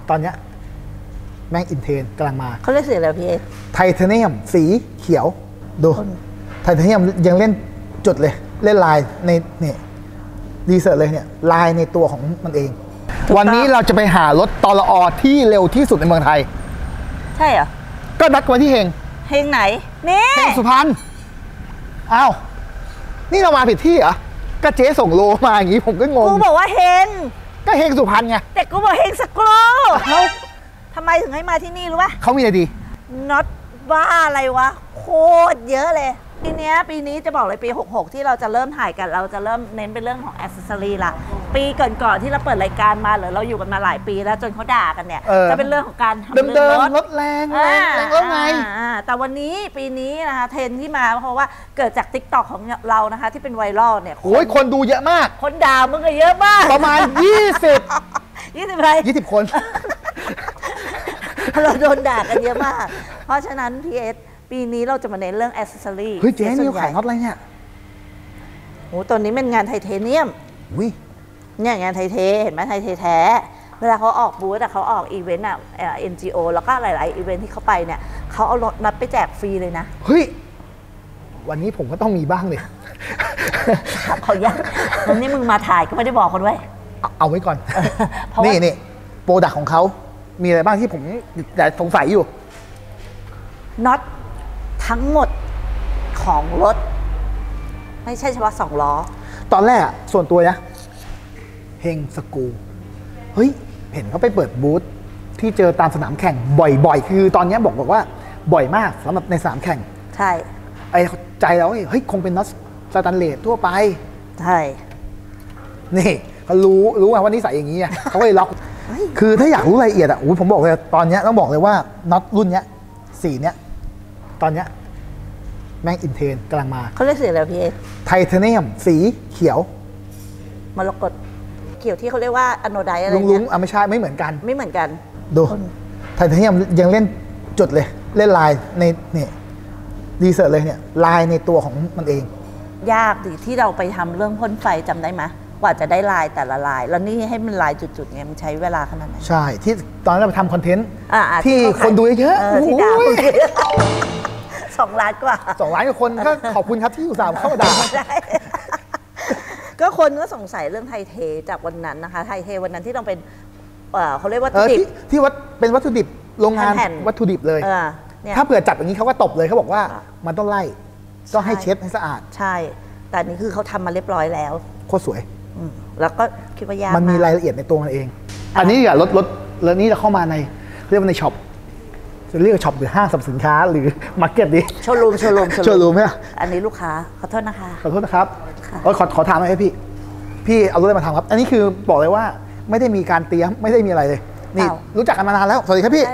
ตอนเนี้ยแม่งอินเทนกำลังมาเขาเรียกสีอะไรพี่ไทเทเนียมสีเขียวดูไทเทเนียมยังเล่นจุดเลยเล่นลายในเนี่ยดีเซอร์เลยเนี่ยลายในตัวของมันเองวันนี้เราจะไปหารถตลอที่เร็วที่สุดในเมืองไทยใช่เหรอก็นัดกันที่เฮงไหนนี่เฮงสุพรรณอ้าวนี่เรามาผิดที่เหรอก็เจ๊ส่งโลมาอย่างนี้ผมก็งงกูบอกว่าเฮงก็เฮงสุพรรณไงแต่กูบอกเฮงสกรูเขาทำไมถึงให้มาที่นี่รู้ป่ะเขามีอะไรดีน็อตบ้าอะไรวะโคตรเยอะเลยปีนี้จะบอกเลยปี66ที่เราจะเริ่มถ่ายกันเราจะเริ่มเน้นเป็นเรื่องของแอคเซสซอรี่ละปีก่อนๆที่เราเปิดรายการมาหรือเราอยู่กันมาหลายปีแล้วจนเขาด่ากันเนี่ยจะเป็นเรื่องของการทำเดิมรถแรงแล้วไงแต่วันนี้ปีนี้นะคะเทรนที่มาเพราะว่าเกิดจาก TikTok ของเรานะคะที่เป็นไวรัลเนี่ยโอ้ยคนดูเยอะมากคนด่ามึงก็เยอะมากประมาณ20 อะไร 20 คนเราโดนด่ากันเยอะมากเพราะฉะนั้น PSปีนี้เราจะมาเน้นเรื่องแอคเซสซอรี่เฮ้ยเจ๊นี่ขายน็อตอะไรเนี่ยโอ้ตัวนี้เป็นงานไทเทเนียมเนี่ยงานไทเทเห็นไหมไทเทแท้เวลาเขาออกบูธเขาออกอีเวนต์NGO แล้วก็หลายๆอีเวนต์ที่เขาไปเนี่ยเขาเอารถนัดไปแจกฟรีเลยนะเฮ้ยวันนี้ผมก็ต้องมีบ้างเลยเขายากวันนี้มึงมาถ่ายก็ไม่ได้บอกคนไว้เอาไว้ก่อนนี่โปรดักต์ของเขามีอะไรบ้างที่ผมสงสัยอยู่น็อตทั้งหมดของรถไม่ใช่เฉพาะ2 ล้อตอนแรกส่วนตัวนะเฮงสกูเฮ้ยเห็นเขาไปเปิดบูธที่เจอตามสนามแข่งบ่อยๆคือตอนนี้บอกว่าบ่อยมากสำหรับในสนามแข่งใช่ไอ้ใจเราเฮ้ยคงเป็นน็อตสแตนเลสทั่วไปใช่นี่เขารู้ว่านิสัยอย่างนี้เขาก็เลยล็อกคือถ้าอยากรู้รายละเอียดผมบอกเลยตอนนี้ต้องบอกเลยว่าน็อตรุ่นนี้สีเนี้ยตอนเนี้ยแม่งอินเทนกำลังมาเขาเรียกสีอะไรพี่ไทเทเนียมสีเขียวมรกตเขียวที่เขาเรียกว่าอโนไดอะไรลุงไม่ใช่ไม่เหมือนกันดูไทเทเนียมยังเล่นจุดเลยเล่นลายในเนี่ยดีเซอร์เลยเนี่ยลายในตัวของมันเองยากดิที่เราไปทำเรื่องพ่นไฟจำได้ไหมกว่าจะได้ลายแต่ละลายแล้วนี่ให้มันลายจุดๆไงมันใช้เวลาขนาดไหนใช่ที่ตอนนั้นเราไปทำคอนเทนต์ที่คนดูเยอะที่ด่า2 ล้านกว่า 2 ล้านกว่าคนก็ขอบคุณครับที่อุตส่าห์เข้ามาด่าก็คนก็สงสัยเรื่องไทเทจากวันนั้นนะคะไทเทวันนั้นที่ต้องเป็นเขาเรียกว่าวัตถุดิบที่วัดเป็นวัตถุดิบโรงงานวัตถุดิบเลยถ้าเผื่อจับอย่างนี้เขาก็ตบเลยเขาบอกว่ามันต้องไล่ต้องให้เช็ดให้สะอาดใช่แต่นี่คือเขาทำมาเรียบร้อยแล้วโคตรสวยแล้วก็คิดว่ายากมันมีรายละเอียดในตัวมันเองอันนี้รถแล้วนี้เราเข้ามาในเรียกว่าในช็อปจะเรียกช็อปหรือห้างสรรพสินค้าหรือมาร์เก็ตดีโชว์รูมไหมอันนี้ลูกค้าขอโทษนะคะขอโทษนะครับขอถามหน่อยพี่เอารถอะไรมาทำครับอันนี้คือบอกเลยว่าไม่ได้มีการเตรียมไม่ได้มีอะไรเลยนี่รู้จักกันมานานแล้วสวัสดีครับพี่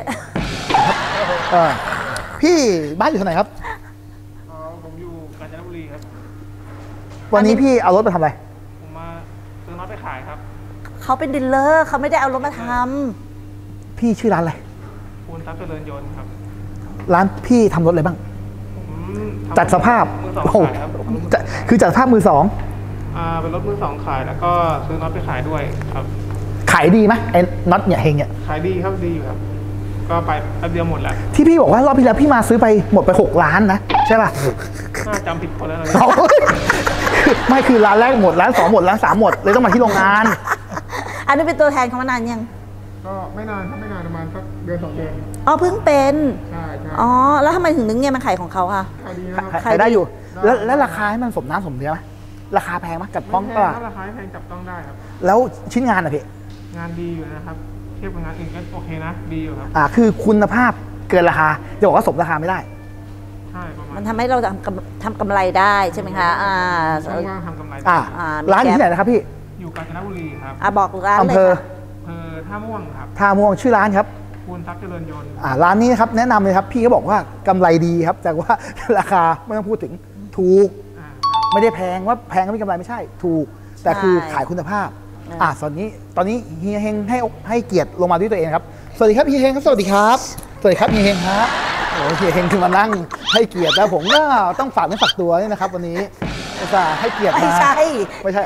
พี่บ้านอยู่ที่ไหนครับผมอยู่กาญจนบุรีครับวันนี้พี่เอารถมาทำอะไรผมมาซื้อน็อตไปขายครับเขาเป็นดีลเลอร์เขาไม่ได้เอารถมาทำพี่ชื่อร้านอะไรปูนทรัพย์เจริญยนต์ครับร้านพี่ทำรถอะไรบ้างจัดสภาพคือจัดสภาพมือ 2 เป็นรถมือ 2ขายแล้วก็ซื้อน็อตไปขายด้วยครับขายดีไหมไอ้น็อตเนี่ยเฮงเนี่ยขายดีครับดีอยู่ครับก็ไปแป๊บเดียวหมดแล้วที่พี่บอกว่ารอบที่แล้วพี่มาซื้อไปหมดไป6 ล้านนะใช่ป่ะน่าจำผิดคนแล้วไม่คือร้านแรกหมดร้าน2หมดร้าน3หมดเลยต้องมาที่โรงงานอันนี้เป็นตัวแทนเขามานานยังก็ไม่นานประมาณสักเดือน2 เดือนอ๋อเพิ่งเป็นใช่อ๋อแล้วทำไมถึงนึกเงี้ยมันขายของเขาค่ะขายดีนะขายได้อยู่แล้วราคาให้มันสมน้ำสมเนื้อไหมราคาแพงไหมจับต้องก็ราคาแพงจับต้องได้ครับแล้วชิ้นงานอะพี่งานดีอยู่นะครับเทียบกับงานอื่นก็โอเคนะดีอยู่ครับคือคุณภาพเกินราคาจะบอกว่าสมราคาไม่ได้ใช่ประมาณมันทำให้เราทำกำไรได้ใช่ไหมคะว่าทำกำไรร้านที่ไหนนะครับพี่อยู่กาญจนบุรีครับบอกร้านเลยอำเภอท่าม่วงครับท่าม่วงชื่อร้านครับปูนทรัพย์เจริญยนต์ร้านนี้ครับแนะนำเลยครับพี่ก็บอกว่ากำไรดีครับแต่ว่าราคาไม่ต้องพูดถึงถูกไม่ได้แพงว่าแพงก็ไม่กำไรไม่ใช่ถูกแต่คือขายคุณภาพตอนนี้เฮียเฮงให้เกียรติลงมาด้วยตัวเองครับสวัสดีครับเฮียเฮงครับสวัสดีครับเฮียเฮงครับโอ้เฮียเฮงคือมานั่งให้เกียรติแล้วผมก็ต้องฝากเนื้อฝากตัวนี่นะครับวันนี้จะให้เกียรติมาไม่ใช่เหรอ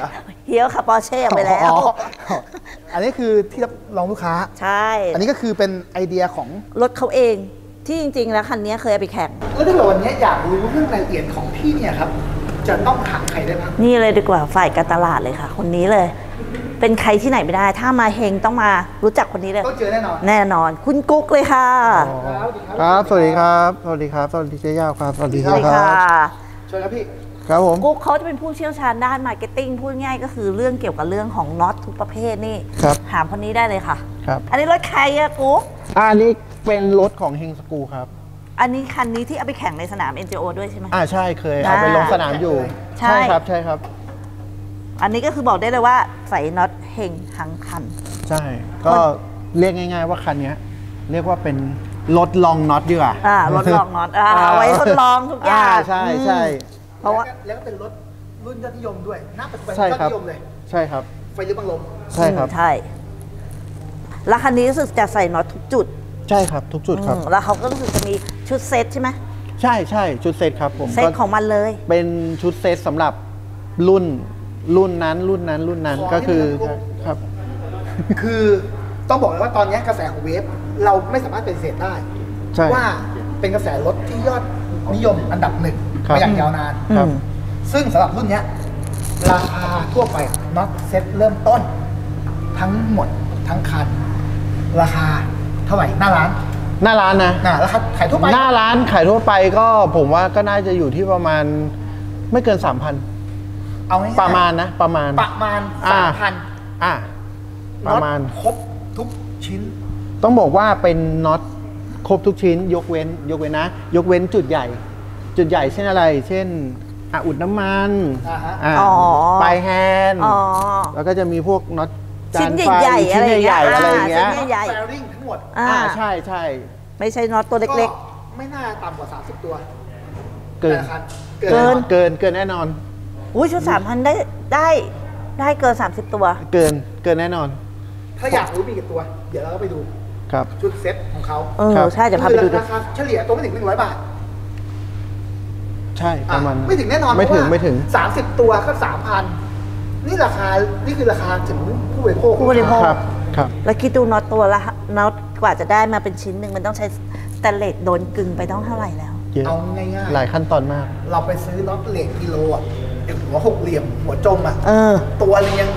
เฮียขับปอร์เช่ไปแล้วอ๋ออันนี้คือที่รับรองลูกค้าใช่อันนี้ก็คือเป็นไอเดียของรถเขาเองที่จริง ๆ แล้วคันนี้เคยเอาไปแข่งแล้วถ้าเกิดวันนี้อยากรู้เรื่องรายละเอียดของพี่เนี่ยครับจะต้องถามใครได้บ้างนี่เลยดีกว่าฝ่ายการตลาดเลยค่ะ คนนี้เลย เป็นใครที่ไหนไม่ได้ ถ้ามาเฮงต้องมารู้จักคนนี้เลยต้องเจอแน่นอนแน่นอนคุณกุ๊กเลยค่ะครับ สวัสดีครับ สวัสดีครับ สวัสดีเจ๊ยาวครับ สวัสดีสวัสดีค่ะเชิญครับพี่ครับผมกุ๊กเขาจะเป็นผู้เชี่ยวชาญด้านมาร์เก็ตติ้งพูดง่ายก็คือเรื่องเกี่ยวกับเรื่องของน็อตทุกประเภทนี่ครับถามคนนี้ได้เลยค่ะครับอันนี้รถใครอะกุ๊กอันนี้เป็นรถของเฮงสกูครับอันนี้คันนี้ที่เอาไปแข่งในสนาม NGO ด้วยใช่ไหมใช่เคยเอาไปลงสนามอยู่ใช่ครับ ใช่ครับอันนี้ก็คือบอกได้เลยว่าใส่น็อตเฮงทั้งคันใช่ ก็เรียกง่ายๆว่าคันนี้เรียกว่าเป็นรถลองน็อตดีกว่ารถลองน็อตเอาไว้ทดลองทุกอย่างใช่ใช่เพราะว่าแล้วก็เป็นรถรุ่นยอดนิยมด้วยหน้าปัจจุบันใช่ยอดครับนิยมเลยใช่ครับไฟลึกบังลมใช่ครับใช่แล้วคันนี้รู้สึกจะใส่น็อตทุกจุดใช่ครับ ทุกจุดครับแล้วเขาก็รู้สึกจะมีชุดเซตใช่ไหมใช่ใช่ชุดเซตครับผมเซตของมันเลยเป็นชุดเซตสำหรับรุ่นนั้นก็คือครับคือต้องบอกเลยว่าตอนนี้กระแสของเวฟเราไม่สามารถเป็นเศษได้ใช่ว่าเป็นกระแสรถที่ยอดนิยมอันดับหนึ่งครับมาอย่างยาวนานครับซึ่งสำหรับรุ่นเนี้ยราคาทั่วไปน็อตเซ็ตเริ่มต้น ทั้งหมดทั้งคัน ราคาเท่าไหร่หน้าร้านหน้าร้านนะราคาขายทั่วไปหน้าร้านขายทั่วไปก็ผมว่าก็น่าจะอยู่ที่ประมาณไม่เกิน 3,000 เอาง่ายๆประมาณนะประมาณสามพันอ่าประมาณครบทุกชิ้นต้องบอกว่าเป็นน็อตครบทุกชิ้นยกเว้นนะ ยกเว้นจุดใหญ่ จุดใหญ่เช่นอะไร เช่นอุดน้ำมันอ่าฮะอ๋อปลายแฮนด์อ๋อแล้วก็จะมีพวกน็อตจาชิ้นนไฟใหญ่ๆชิ้นใหญ่ๆอะอะไร ไรอาอย่ย่าง งเงี้เงี้ยใหญ่แฟริ่งทั้งหมดใช่ใช่ไม่ใช่น็อตตัวเล็กไม่น่าต่ำกว่า 30 ตัวเกินแต่ละคันเกินเกินแน่นอนๆอุ้ยชุด3,000ได้เกิน30 ตัวเกินแน่นอนถ้าอยากรู้มีกี่ตัว เดี๋ยวเราก็ไปดูครับชุดเซ็ตของเขาครับใช่จะพาไปดูราคาเฉลี่ยตัวไม่ถึง100 บาทใช่ประมาณไม่ถึงแน่นอนไม่ถึงเพราะว่าไม่ถึง 30 ตัวก็ 3,000 นี่ราคา นี่คือราคาถึงผู้บริโภคผู้บริโภคครับครับแล้วคิดดูน็อตตัวละน็อตกว่าจะได้มาเป็นชิ้นหนึ่งมันต้องใช้สแตนเลสโดนกึ่งไปต้องเท่าไหร่แล้วเยอะเอาง่ายหลายขั้นตอนมากๆ เราไปซื้อน็อตเหล็กกิโลอ่ะไอ้หัว6 เหลี่ยม หัวจมอ่ะเออตัวเรียง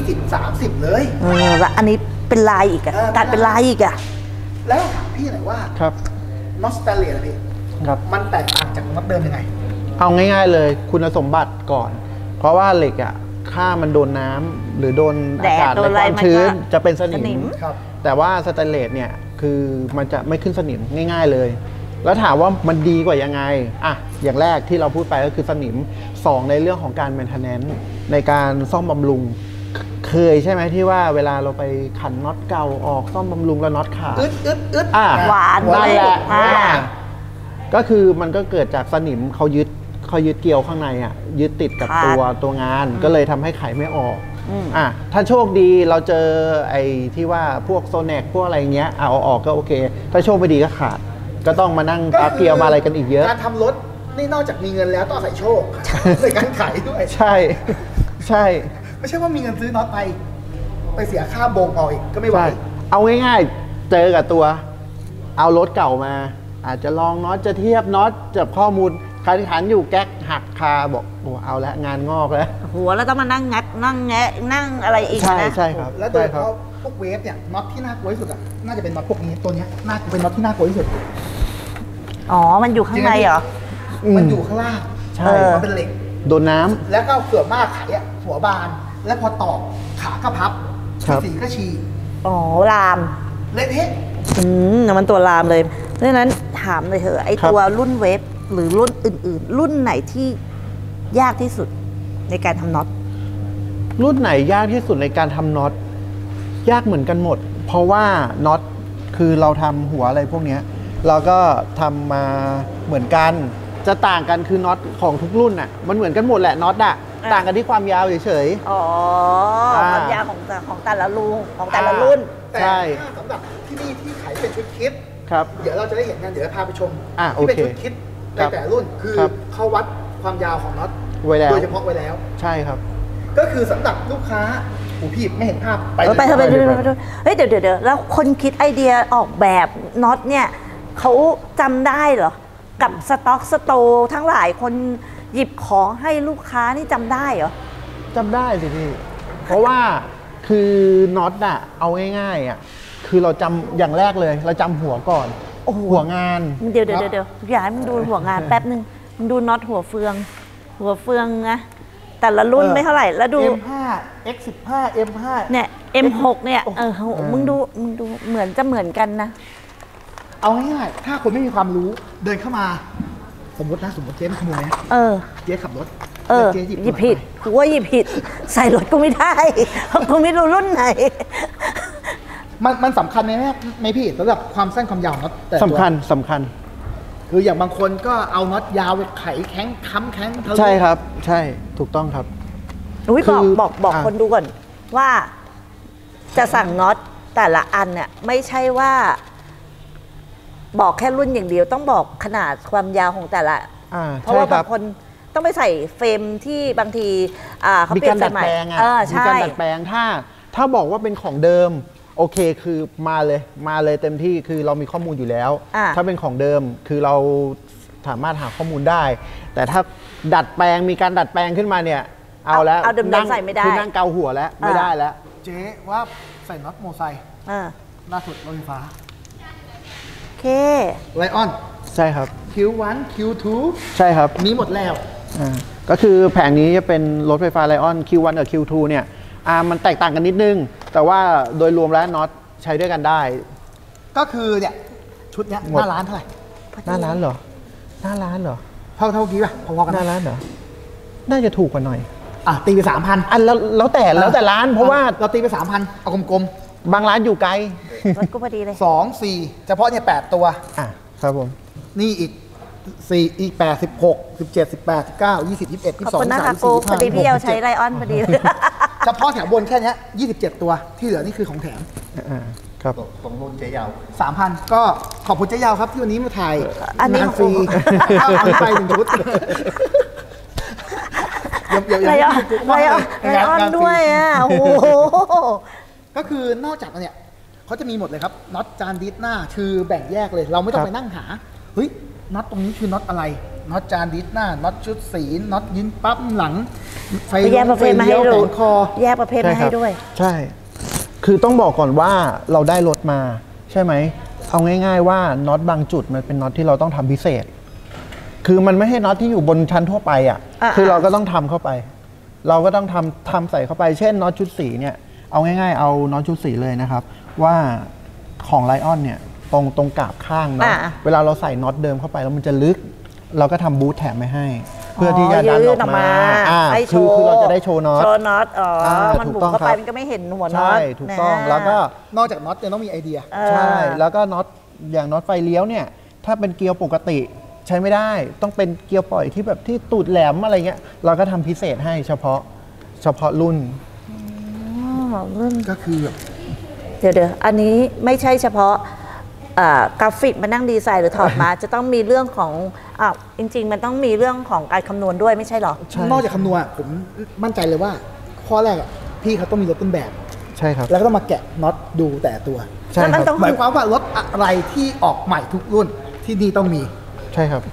20-30 เลยแล้วอันนี้เป็นลายอีกอะเออตัดเป็นลายอีกอะแล้วถามพี่หน่อยว่าครับน็อตสแตนเลสอะพี่ครับมันแตกต่างจากน็อตเดิมยังไงเอาง่ายๆเลยคุณสมบัติก่อน เพราะว่าเหล็กอ่ะค่ามันโดนน้ำหรือโดนอากาศแดดโดนในอะไรความชื้นมันก็จะเป็นสสนินิมมครับแต่ว่าสแตนเลสเนี่ยคือมันจะไม่ขึ้นสนิมง่าย ๆเลย แล้วถามว่ามันดีกว่ายังไงอ่ะอย่างแรกที่เราพูดไปก็คือสนิม2ในเรื่องของการ maintenance ในการซ่อมบำรุง เคยใช่ไหมที่ว่าเวลาเราไปขันน็อตเก่าออกซ่อมบำรุงแล้วน็อตขาดอึดหวานนั่นแหละอ่าก็คือมันก็เกิดจากสนิมเขายึดเกลียวข้างในอ่ะยึดติดกับตัวงานก็เลยทำให้ไขไม่ออกถ้าโชคดีเราเจอไอ้ที่ว่าพวกโซแนกพวกอะไรเงี้ยเอาออกก็โอเค ถ้าโชคไม่ดีก็ขาด ก็ต้องมานั่งปาเกลียวมาอะไรกันอีกเยอะการทำรถนี่นอกจากมีเงินแล้วต้องอาศัยโชค ในการขายด้วยใช่ใช่ไม่ใช่ว่ามีเงินซื้อน็อตไปเสียค่าโบงเอาอีกก็ไม่ไหวใช่เอาง่ายๆเจอกับตัว เอารถเก่ามา อาจจะลองน็อตจะเทียบน็อตจับข้อมูลขันอยู่แก๊กหักคาบอกโอ้เอาละงานงอกแล้วหัวแล้วต้องมานั่งงัดนั่งแงะนั่งอะไรอีกใช่นะใช่ครับและโดยใช่เฉครับพาะพวกเวฟเนี่ยน็อตที่น่ากลัวที่สุดอ่ะน่าจะเป็นน็อตพวกนี้ตัวเนี้ยน่าเป็นน็อตที่น่ากลัวที่สุดอ๋อ มันอยู่ข้างในเหรอมันอยู่ข้างล่างใช่มันเป็นเหล็กโดนน้ำแล้วก็เกือบมากไขอ่ะหัวบาน แล้วพอตอกขาก็พับครับสีก็ฉีกอ๋อ ลามเละเทะมันตัวลามเลยเพราะฉะนั้นถามเลยเถอะไอตัวรุ่นเวฟหรือรุ่นอื่นๆ รุ่นไหนที่ยากที่สุดในการทำน็อตรุ่นไหนยากที่สุดในการทำน็อตยากเหมือนกันหมด เพราะว่าน็อตคือเราทำหัวอะไรพวกเนี้ยเราก็ทำมาเหมือนกันจะต่างกันคือน็อตของทุกรุ่นน่ะมันเหมือนกันหมดแหละน็อตอะต่างกันที่ความยาวเฉยอ๋ออ่าความยาวของแต่ละรูของแต่ละรุ่นแต่ใช่ถ้าสำหรับที่นี่ที่ขายเป็นชุดคิดๆครับเดี๋ยวเราจะได้เห็นกันเดี๋ยวจะพาไปชมโอที่เป็นเคชุดคิดในครับแต่รุ่นคือครับเขาวัดความยาวของน็อตไว้แล้วโดยเฉพาะไว้แล้วใช่ครับก็คือสำหรับลูกค้าโอ้พี่ไม่เห็นภาพไปไปเถอะไปดูเฮ้ยเดี๋ยวแล้วคนคิดไอเดียออกแบบน็อตเนี่ยเขาจำได้เหรอกับสต็อกสโตร์ทั้งหลายคนหยิบของให้ลูกค้านี่จำได้เหรอจำได้สิพี่ เพราะว่าคือน็อตอะเอาง่ายๆอะคือเราจำอย่างแรกเลย เราจำหัวก่อนโอ้โหหัวงานเดี๋ยวอยากให้มึงดูหัวงานแป๊บนึงมึงดูน็อตหัวเฟืองนะแต่ละรุ่นไม่เท่าไหร่แล้วดู M5 X15 M5 เนี่ย M6 เนี่ยมึงดูเหมือนจะเหมือนกันนะเอาง่ายๆถ้าคนไม่มีความรู้เดินเข้ามาสมมติเจ๊เป็นขโมยนะเจ๊ขับรถเจ๊หยิบผิดกูว่าหยิบผิดใส่รถกูไม่ได้กูไม่รู้รุ่นไหนมันสำคัญไหมพี่สำหรับความสั้นความยาวน็อตแต่สำคัญคืออย่างบางคนก็เอาน็อตยาวไปไขแข้งค้ำแข้งใช่ครับใช่ถูกต้องครับบอกคนดูก่อนว่าจะสั่งน็อตแต่ละอันเนี่ยไม่ใช่ว่าบอกแค่รุ่นอย่างเดียวต้องบอกขนาดความยาวของแต่ละเพราะว่าบางคนต้องไปใส่เฟรมที่บางทีเขาเปลี่ยนสมัยมีการดัดแปลงถ้าบอกว่าเป็นของเดิมโอเคคือมาเลยเต็มที่คือเรามีข้อมูลอยู่แล้วถ้าเป็นของเดิมคือเราสามารถหาข้อมูลได้ แต่ถ้าดัดแปลงมีการดัดแปลงขึ้นมาเนี่ยเอาแล้วเดิมใส่ไม่ได้คือนั่งเกาหัวแล้วไม่ได้แล้วเจ๊ว่าใส่น็อตโมไซค์ล่าสุดรถไฟฟ้าโอเคไลออนใช่ครับ Q1 Q2 ใช่ครับมีหมดแล้วก็คือแผงนี้จะเป็นรถไฟฟ้าไลออน Q1 กับ Q2 เนี่ยมันแตกต่างกันนิดนึงแต่ว่าโดยรวมแล้วน็อตใช้ด้วยกันได้ก็คือเนี่ยชุดเนี้ยหน้าร้านเท่าไหร่หน้าร้านเหรอเท่ากี้ป่ะพอๆกันหน้าร้านเหรอน่าจะถูกกว่าหน่อยตีไป3,000 แล้วแต่ร้านเพราะว่าเราตีไป3,000เอากลมๆบางร้านอยู่ไกลรถก็พอดีเลย 2 4เฉพาะเนี่ย8ตัวครับผมนี่อีก4อีก8 16 17 18 19 20 21 22 23 24พอดีพี่เอาใช้ไลออนพอดีเฉพาะแถวบนแค่นี้27ตัวที่เหลือนี่คือของแถมครับของรุ่นเจ๊ยาว 3,000 ก็ขอบคุณเจ๊ยาวครับที่วันนี้มาถ่ายอันนี้ฟรีเอาไป1ชุดไลออนด้วยโอ้โหก็คือนอกจากเนี่ยเขาจะมีหมดเลยครับน็อตจานดิสหน้าคือแบ่งแยกเลยเราไม่ต้องไปนั่งหาเฮ้ยน็อตตรงนี้คือน็อตอะไรน็อตจานดิสหน้าน็อตชุดสีน็อตยืนปั๊มหลังไฟแยกประเภทมาให้ดูแยกประเภทมาให้ด้วยใช่คือต้องบอกก่อนว่าเราได้รถมาใช่ไหมเอาง่ายๆว่าน็อตบางจุดมันเป็นน็อตที่เราต้องทำพิเศษคือมันไม่ใช่น็อตที่อยู่บนชั้นทั่วไปคือเราก็ต้องทำเข้าไปเราก็ต้องทำใส่เข้าไปเช่นน็อตชุดสีเนี่ยเอาง่ายๆเอาน็อตชุดสีเลยนะครับว่าของไลออนเนี่ยตรงกาบข้างเนาะเวลาเราใส่น็อตเดิมเข้าไปแล้วมันจะลึกเราก็ทำบูทแถมไม่ให้เพื่อที่จะดันออกมาคือเราจะได้โชว์น็อตมันบุกเข้าไปมันก็ไม่เห็นหัวน็อตใช่ถูกต้องแล้วก็นอกจากน็อตยังต้องมีไอเดียใช่แล้วก็น็อตอย่างน็อตไฟเลี้ยวเนี่ยถ้าเป็นเกียร์ปกติใช้ไม่ได้ต้องเป็นเกียร์ปล่อยที่แบบที่ตูดแหลมอะไรเงี้ยเราก็ทำพิเศษให้เฉพาะรุ่นก็คือเดี๋ยวอันนี้ไม่ใช่เฉพาะกราฟิกมานั่งดีไซน์หรือถอดมาจะต้องมีเรื่องของจริงๆมันต้องมีเรื่องของการคำนวณด้วยไม่ใช่หรอนอกจากคำนวณผมมั่นใจเลยว่าข้อแรกพี่เขาต้องมีรถต้นแบบใช่ครับแล้วก็ต้องมาแกะน็อตดูแต่ตัวใช่ครับหมายความว่ารถอะไรที่ออกใหม่ทุกรุ่นที่นี่ต้องมีใช่ครับ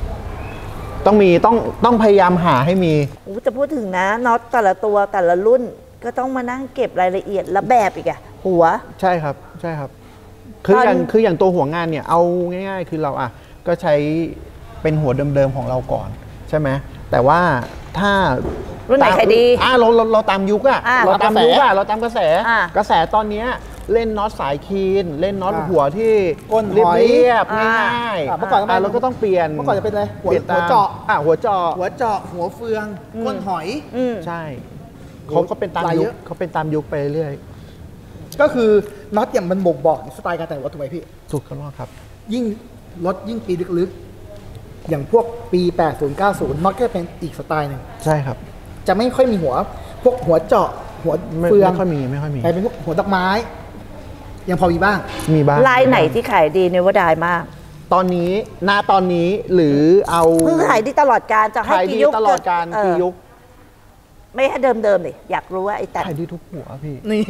ต้องพยายามหาให้มีจะพูดถึงนะน็อตแต่ละตัวแต่ละรุ่นก็ต้องมานั่งเก็บรายละเอียดและแบบอีกหัวใช่ครับคืออย่างตัวหัวงานเนี่ยเอาง่ายๆคือเราก็ใช้เป็นหัวเดิมๆของเราก่อนใช่ไหมแต่ว่าถ้ารุ่นไหนใครดีเราตามยุคเราตามยุคเราตามกระแสตอนนี้เล่นน็อตสายคีนเล่นน็อตหัวที่ก้นเรียบง่ายๆเมื่อก่อนเราก็ต้องเปลี่ยนเมื่อก่อนจะเป็นอะไรหัวเจาะหัวเจาะหัวเฟืองก้นหอยใช่เขาก็เป็นตามยุคไปเรื่อยก็คือน็อตอย่างมันบ่งบอกสไตล์การแต่งรถถูกไหมพี่ถูกต้องครับยิ่งรถยิ่งปีลึกๆอย่างพวกปี 80 90 น็อตก็เป็นอีกสไตล์หนึ่งใช่ครับจะไม่ค่อยมีพวกหัวเจาะหัวเฟืองไม่ค่อยมีแต่เป็นพวกหัวดอกไม้ยังพอมีบ้างลายไหนที่ขายดีเนวดายมากตอนนี้หรือเอาคือขายดีตลอดการจะให้กี่ยุคตลอดการกี่ยุคไม่ให้เดิมเลยอยากรู้ว่าไอ้แต่ขายดีทุกหัวพี่นี่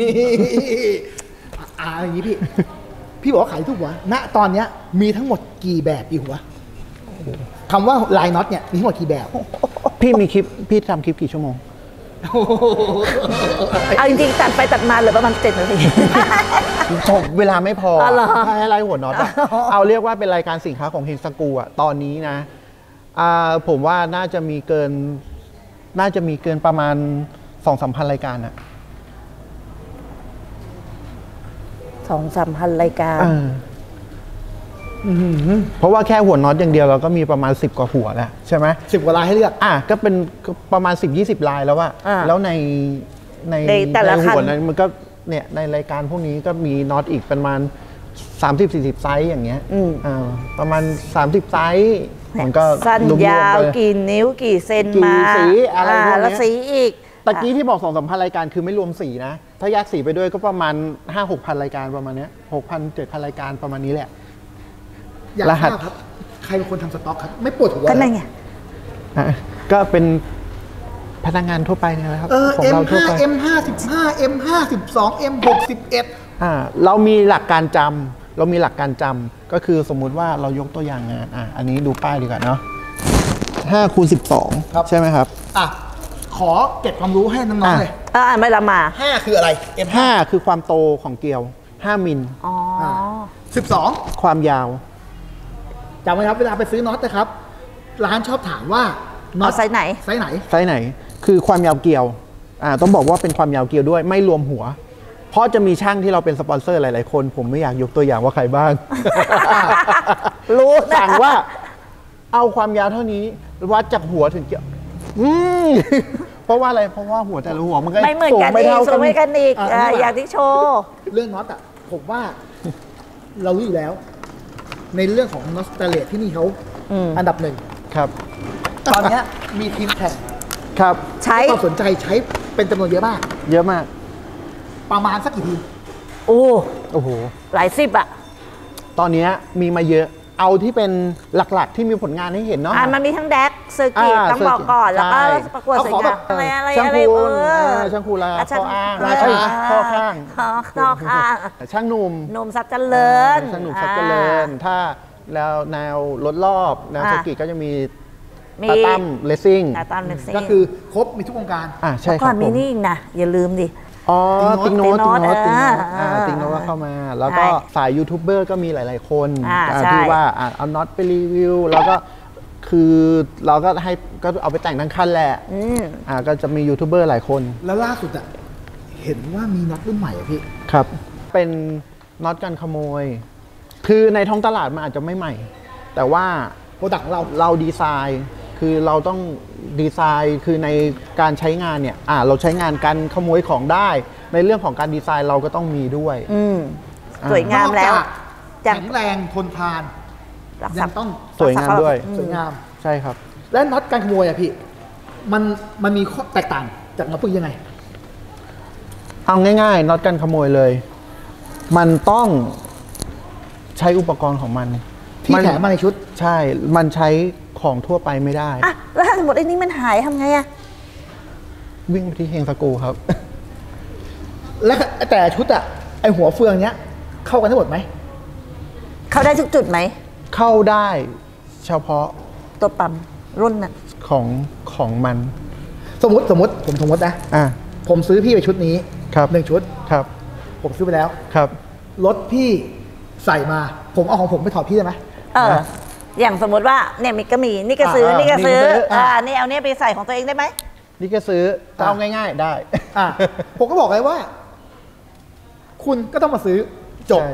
อย่างนี้พี่ พี่บอกว่าขายทุกหัวณตอนเนี้ยมีทั้งหมดกี่แบบกี่หัวคำว่าลายน็อตเนี่ยมีทั้งหมดกี่แบบพี่มีคลิปพี่ทำคลิปกี่ชั่วโมงเอาจริงๆตัดไปตัดมาเหลือประมาณ7 นาทีเวลาไม่พออ๋อเหรอถ้าให้ไล่หัวน็อตอะเอาเรียกว่าเป็นรายการสินค้าของเฮงสกูอะตอนนี้นะผมว่าน่าจะมีเกินประมาณ 2-3 พันรายการอะ 2-3 พันรายการเพราะว่าแค่หัวน็อตอย่างเดียวเราก็มีประมาณ10 กว่าหัวแล้วใช่ไหม 10 กว่าลายให้เลือกก็เป็นประมาณ 10-20 ลายแล้วว่า แล้วในในแต่ละคันหัวนั้นมันก็เนี่ยในรายการพวกนี้ก็มีน็อตอีกประมาณ 30-40 ไซส์อย่างเงี้ยประมาณ 30 ไซส์มันก็สั้นรวมๆยาวไปกี่นิ้วกี่เซนกี่มาสีอะไรพวกเนี้ยแล้วสีอีกตะกี้ที่บอก2-3 พันรายการคือไม่รวมสีนะ ถ้าแยกสีไปด้วยก็ประมาณ 5-6 พันรายการประมาณเนี้ย6,000-7,000 รายการประมาณนี้แหละอยากรทหัราสบครับ ใครเป็นคนทำสต็อกครับ ไม่ปวดหัวก็นั่นไงก็เป็นพนักงานทั่วไปเนี่ยแหละครับของเราทั่ว M5 ไป M55 M52 M61 เรามีหลักการจำก็คือสมมุติว่าเรายกตัวอย่างงานอันนี้ดูป้ายดีกว่าเนาะ5x12 ใช่ไหมครับขอเก็บความรู้ให้น้องๆเลยไม่ละมา 5 คืออะไร M5 5คือความโตของเกลียว5 มิลอ๋อ 12 ความยาวจำไว้ครับเวลาไปซื้อน็อตนะครับ ร้านชอบถามว่าน็อตเอาไซส์ไหนไซส์ไหนไซส์ไหนคือความยาวเกลียวต้องบอกว่าเป็นความยาวเกลียวด้วยไม่รวมหัว เพราะจะมีช่างที่เราเป็นสปอนเซอร์หลายๆคนผมไม่อยากยกตัวอย่างว่าใครบ้างรู้นะสั่งว่าเอาความยาวเท่านี้วัดจากหัวถึงเกลียวเพราะว่าอะไรเพราะว่าหัวแต่ละหัวมันก็ไม่เหมือนกันไม่อีกเท่าสูงไม่กันอีกอย่างที่โชว์เรื่องน็อตผมว่าเรารู้อยู่แล้ว ในเรื่องของน็อตสเตเลสที่นี่เขาอันดับ 1 ครับตอนเนี้ยมีทีมแข่งครับใช้ความสนใจใช้เป็นจำนวนเยอะมากเยอะมากประมาณสักกี่ทีมโอ้โอ้โหหลายสิบอ่ะตอนนี้มีมาเยอะเอาที่เป็นหลักๆที่มีผลงานให้เห็นเนาะมันมีทั้งแดกเซอร์กิตต้องบอกก่อน แล้วก็ใช่ประกวดสวยงามอะไรช่างอะไรคูณเออช่างคูณลาช่างข้ออ้างเออข้อข้างข้อข้างช่างหนุ่มหนุ่มซับเจริญช่างหนุ่มทรัพย์เจริญ ถ้าแล้วแนวรถรอบแนวสกีก็จะมีมีตาตั้มเลสซิ่งตาตามเล็กซี่ก็คือครบมีทุกวงการใช่คก่รัอบ นผมีมนี่อีกนะ อย่าลืมดิอ๋อติ๊งโน้ตติ๊งโน้ตติ๊งโน้ตอ่าติ๊งโน้ตก็เข้ามา แล้วก็ใช่สายยูทูบเบอร์ก็มีหลาย ๆ คนใช่ที่ว่าเอาน็อตไปรีวิว แล้วก็คือเราก็ให้ก็เอาไปแต่งทั้งคันแหละก็จะมียูทูบเบอร์หลายคนแล้วล่าสุดเห็นว่ามีน็อตรุ่นใหม่พี่ครับ เป็นน็อตกันขโมย คือในท้องตลาดมันอาจจะไม่ใหม่ แต่ว่าโปรดักต์ของเราเราดีไซน์ คือเราต้องดีไซน์คือในการใช้งานเนี่ยเราใช้งานการขโมยของได้ ในเรื่องของการดีไซน์เราก็ต้องมีด้วยสวยงามแล้วนอกจากแข็งแรงทนทานรักยัษางต้องสวยงามด้วยสวยงามใช่ครับและน็อตการขโมยพี่มันมีข้อแตกต่างจากน็อตพวกยังไงเอาง่ายๆน็อตกันขโมยเลย มันต้องใช้อุปกรณ์ของมันที่แถมมาในชุดใช่ มันใช้ของทั่วไปไม่ได้แล้วถ้าสมมติไอ้นี่มันหายทำไงอะวิ่งไปที่เฮงสกูครับและแต่ชุดไอหัวเฟืองเนี้ยเข้ากันทั้งหมดไหมเข้าได้ทุกจุดไหมเข้าได้เฉพาะตัวปั๊มรุ่นน่ะของมันสมมติผมสมมตินะ ผมซื้อพี่ไปชุดนี้ครับ 1 ชุดครับผมซื้อไปแล้วครับรถพี่ใส่มา ผมเอาของผมไปถอดพี่ได้ไหมอย่างสมมติว่าเนี่ยมิกก็มีนี่ก็ซื้อนี่ก็ซื้อนี่ก็ซื้อนี่เอาเนี่ยไปใส่ของตัวเองได้ไหมนี่ก็ซื้อเอาง่ายๆได้ผมก็บอกเลยว่า คุณก็ต้องมาซื้อจบใช่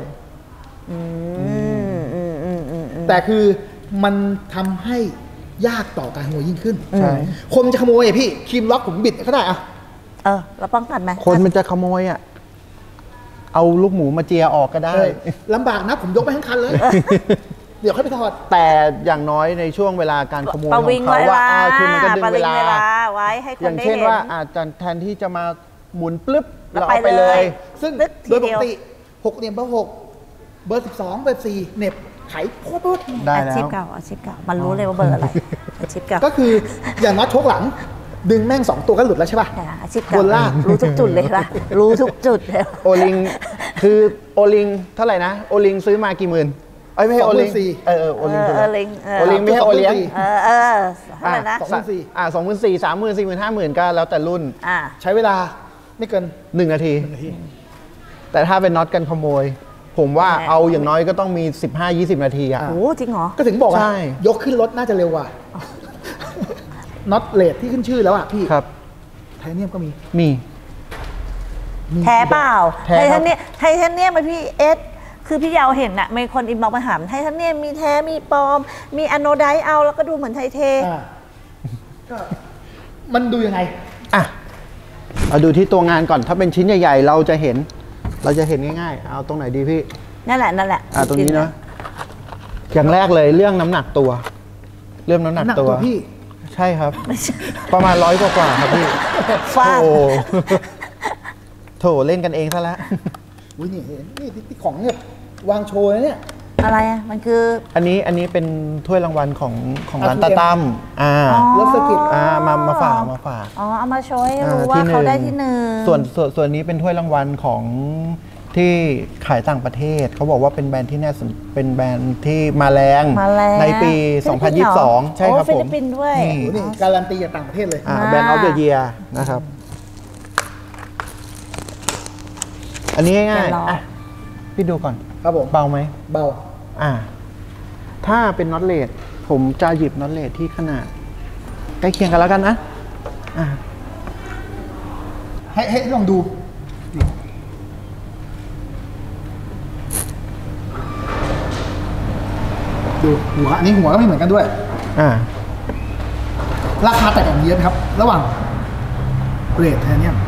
แต่คือมันทำให้ยากต่อการขโมยยิ่งขึ้นใช่คนจะขโมยพี่ครีมล็อกผมบิดก็ได้อะเราป้องกันไหมคนมันจะขโมยเอาลูกหมูมาเจียออกก็ได้ลำบากนะผมยกไปทั้งคันเลย เดี๋ยวค่อยไปถอดแต่อย่างน้อยในช่วงเวลาการขโมยประของวิงเขาเวว่าลาคือมันก็ดึงประเววิงลาเวลาไว้ให้คอย่าน งได้เช่นเห็นว่าอาจจะแทนที่จะมาหมุนปลึ๊บแล้วเราเอาไปไปเลเลย ยซึ่งตึ๊ดโดยปทีเดีกยวติ6เหลี่ยมเบอร์6เบอร์12เบอร์4เหน็บไขโคตรได้อาแล้ชีพวเก่าอาชีพเก่ามันรู้เลยว่าเบอร์อะไรอาชีพเก่าก็คืออย่างน็อตโชคหลังดึงแม่ง2ตัวก็หลุดแล้วใช่ป่ะอาชีพบนล่างรู้ทุกจุดเลยป่ะรู้ทุกจุดเลยโอลิงคือโอลิงเท่าไหร่นะโอลิงซื้อมากี่หมื่นเอ้ยไม่ใช่โอลิง 24,000 โอลิงถูกเอแล้อวลิงโอลิงไม่ใช่โอเลี้ยงเท่าไหร่นะ 24,000 24,000 30,000 40,000 50,000ก็แล้วแต่รุ่นใช้เวลาไม่เกิน 1 นาที 1 นาทีแต่ถ้าเป็นน็อตกันขโมย ผมว่าเอาอย่างน้อยก็ต้องมี 15-20 นาทีอะโอ้จริงเหรอก็ถึงบอกอะใช่ยกขึ้นรถน่าจะเร็วกว่าน็อตเลดที่ขึ้นชื่อแล้วอะพี่ครับไทเทเนียมก็มีมีแท้เปล่าแท้ไทคเทรับเนียมไทเทเนียมไหมพี่เอสคือพี่ยาวเห็นน่ะมีคนอินบ็อกซ์มาถามไทเทเนียมมีแท้มีปลอม มีอะโนไดซ์เอาแล้วก็ดูเหมือนไทเทก็มันดูยังไงอ่ะเอาดูที่ตัวงานก่อนถ้าเป็นชิ้นใหญ่ๆ เราจะเห็นง่ายๆ เอาตรงไหนดีพี่นั่นแหละตรงนี้เนาะอย่างแรกเลยเรื่องน้ำหนักตัว เรื่องน้ำหนักน้ำหนักตัวตัวพี่ใช่ครับ ประมาณ100 กว่าครับพี่ฟาดโอ้โถเล่นกันเองซะแล้วอุ้ยนี่เห็นนี่ที่ของเนี่ยวางโชว์นะเนี่ยอะไรอ่ะมันคืออันนี้เป็นถ้วยรางวัลของร้าน R2M ตาตั้มรถเซอร์กิตมาฝากอ๋อเอามาโชว์ให้รู้ที่ว่าหนึ่งเขาได้ที่หนึ่งส่วนนี้เป็นถ้วยรางวัลของที่ขายต่างประเทศ เขาบอกว่าเป็นแบรนด์ที่น่าสนเป็นแบรนด์ที่มาแรงมาแรงในปีฟิลิปปินส์เหรอ 2022 ใช่ครับโอ้ฟิผลิมปปินส์ด้วยนี่โอ้นี่การันตีจากต่างประเทศเลยแบรนด์ออฟเดอะเยียร์นะครับ อันนี้ง่ายเดี๋ยวรอๆอ่ะพี่ดูก่อนครับผมเบาไหมเบาถ้าเป็นน็อตเลสผมจะหยิบน็อตเลสที่ขนาดใกล้เคียงกันแล้วกันนะอ่ะให้ลองดูนี่ดูหัวอันนี้หัวก็ไม่เหมือนกันด้วยอ่าราคาแตกต่างเยอะไหมครับ ระหว่างเรทไทเทเนียม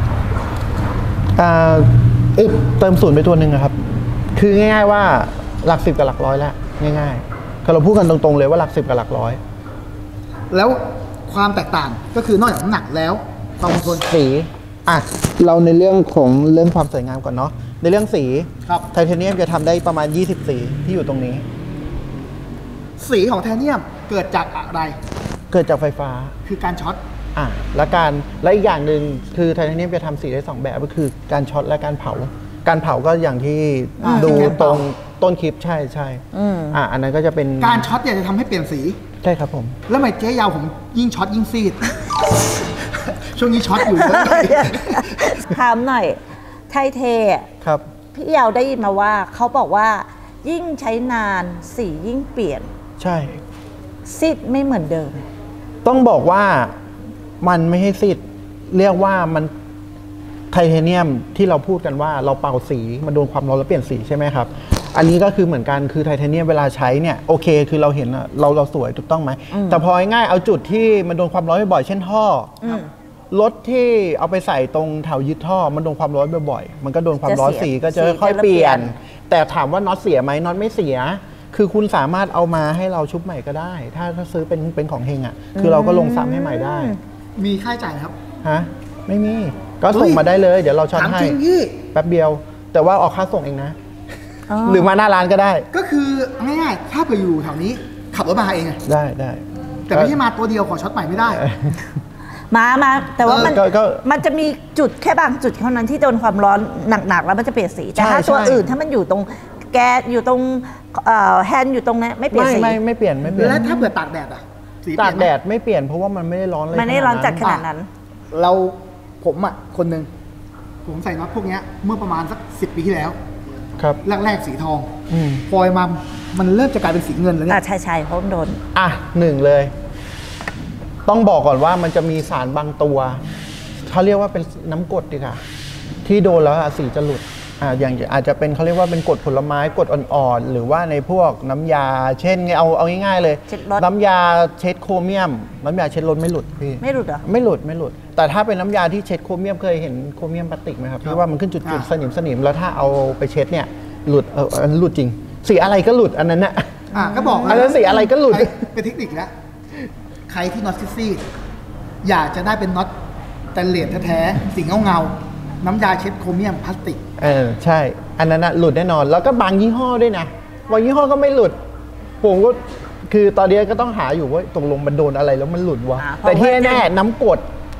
เติมศูนย์ไปตัวหนึ่งอะครับ คือง่ายๆว่าหลัก10กับหลักร้อยแล้วง่ายๆคือเราพูดกันตรงๆเลยว่าหลัก10กับหลักร้อยแล้วความแตกต่างก็คือนอกจากน้ำหนักแล้วความคงทนสีอ่ะเราในเรื่องความสวยงามก่อนเนาะในเรื่องสีครับไทเทเนียมจะทำได้ประมาณ20สีที่อยู่ตรงนี้สีของไทเทเนียมเกิดจากอะไรเกิดจากไฟฟ้าคือการช็อตและอีกอย่างหนึ่งคือไทเทเนียมจะทำสีได้2แบบก็คือการช็อตและการเผาก็อย่างที่ดูตรงต้นคลิปใช่อันนั้นก็จะเป็นการช็อตเนี่ยจะทำให้เปลี่ยนสีใช่ครับผมแล้วทำไมเจ๊ยาวผมยิ่งช็อตยิ่งซีด ช่วงนี้ช็อตอยู่เลยถามหน่อยไทเทอะครับพี่ยาวได้ยินมาว่าเขาบอกว่ายิ่งใช้นานสียิ่งเปลี่ยนใช่ซิดไม่เหมือนเดิมต้องบอกว่ามันไม่ให้ซีดเรียกว่ามันไทเทเนียมที่เราพูดกันว่าเราเป่าสีมันโดนความร้อนแล้วเปลี่ยนสีใช่ไหมครับ อันนี้ก็คือเหมือนกันคือไทเทเนียมเวลาใช้เนี่ยโอเคคือเราเห็นอะเราสวยถูกต้องไหมแต่พอง่ายๆเอาจุดที่มันโดนความร้อนบ่อยๆเช่นท่ออรถที่เอาไปใส่ตรงแถวยึดท่อมันโดนความร้อนบ่อยๆมันก็โดนความร้อนจะเสีสียก็จะสีค่อยจะๆเปลี่ยนเปลี่ยนแต่ถามว่าน็อตเสียไหมน็อตไม่เสีย คือคุณสามารถเอามาให้เราชุบใหม่ก็ได้ ถ้าซื้อเป็นของเฮงอ่ะคือเราก็ลงซ้ำให้ใหม่ได้มีค่าใช้จ่ายไหมครับฮะไม่มีก็ส่งมาได้เลยเดี๋ยวเราช็อตถามให้จริงพี่แป๊บเดียว แต่ว่าออกค่าส่งเองนะอ๋อหรือมาหน้าร้านก็ได้ก็คือง่ายๆถ้าเผื่ออยู่แถวนี้ขับรถมาเองไงได้แต่ไม่ใช่มาตัวเดียวขอช็อตใหม่ไม่ได้มาแต่ว่ามันก็มันจะมีจุดแค่บางจุดเท่านั้นที่โดนความร้อนหนักๆแล้วมันจะเปลี่ยนสีแต่ถ้าใช่ตัวใช่อื่นถ้ามันอยู่ตรงแก๊สอยู่ตรงแฮนด์อยู่ตรงนั้นไม่เปลี่ยนสีไม่เปลี่ยนแล้วถ้าเผื่อตากแดดอ่ะสีเปตาลี่กยนไหมแดดไม่เปลี่ยนเพราะว่ามันไม่ได้ร้อนเลยมันไม่ได้ร้อนจัดขนาดนั้นเราผมอ่ะคนหนึ่งผมใส่น็อตพวกเนี้ยเมื่อประมาณสัก10 ปีที่แล้วครับแรกๆสีทองอืมพอมามันเริ่มจะกลายเป็นสีเงินแล้วเนี่ยใช่เพราะมันโดนอ่ะหนึ่งเลย ต้องบอกก่อนว่ามันจะมีสารบางตัวเขาเรียกว่าเป็นน้ำกรดดีค่ะที่โดนแล้วอะสีจะหลุดอย่างอาจจะเป็นเขาเรียกว่าเป็นกรดผลไม้กรดอ่อนๆหรือว่าในพวกน้ำยา เช่นเอาง่ายๆเลยเช็ดรถน้ำยาเช็ดโครเมียม น้ำยาเช็ดรถไม่หลุดพี่ไม่หลุดเหรอไม่หลุด แต่ถ้าเป็นน้ำยาที่เช็ดโครเมียมเคยเห็นโครเมียมพลาสติกไหมครับที่ว่ามันขึ้นจุดๆสนิมแล้วถ้าเอาไปเช็ดเนี่ยหลุดอันหลุดจริงสีอะไรก็หลุดอันนั้นน่ะก็บอกอันนั้นสีอะไรก็หลุดเป็นเทคนิคแล้วใครที่น็อตซีดอยากจะได้เป็นน็อตแตนเลสแท้ๆสีเงาๆน้ำยาเช็ดโครเมียมพลาสติกใช่ อันนั้นนะหลุดแน่นอน แล้วก็บางยี่ห้อด้วยนะบางยี่ห้อก็ไม่หลุด ผมก็คือตอนนี้ก็ต้องหาอยู่ว่าตกลงมันโดนอะไรแล้วมันหลุดวะเพราะแต่ที่ว่าแน่ๆน้ำกรด